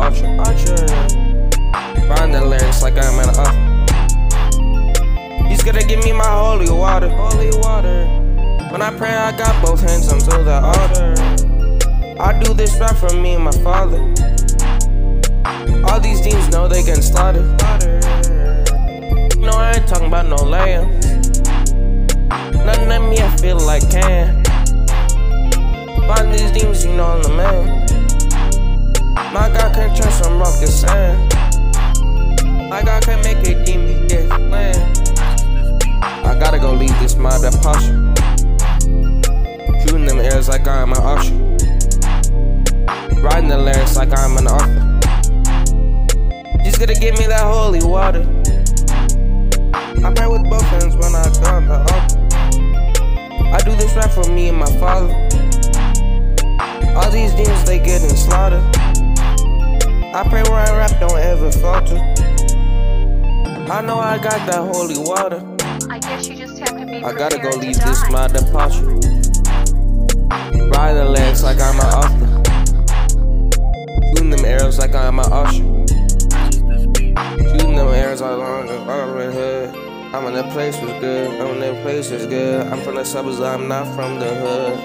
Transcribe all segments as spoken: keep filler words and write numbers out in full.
archer. Archer. Find the lyrics like I'm an author. He's gonna give me my holy water. Holy water. When I pray, I got both hands unto the altar. I do this rap for me and my father. All these demons know they getting slaughtered. No, I ain't talking about no lambs. Nothing at me, I feel like can. Find these demons, you know I'm the man. My God can turn some rock to sand. My God can make a demon get land. I gotta go leave this mother posture. Shooting them airs like I'm an usher. Writing the lyrics like I'm an author. He's gonna give me that holy water. I pray with both hands when I go on the altar. I do this rap for me and my father. All these demons, they getting slaughtered. I pray where I rap don't ever falter. I know I got that holy water. I guess you just have to be I gotta go leave to this die. my departure. Riding the legs like I'm an author. Shooting them arrows like I'm an usher. Shooting them arrows like I'm in the hood. I'm in the place was good. I'm in the place was good. I'm from the suburbs, I'm not from the hood.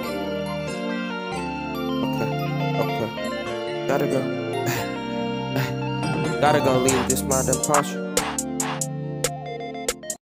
Okay, okay. Gotta go. Gotta go leave this my departure.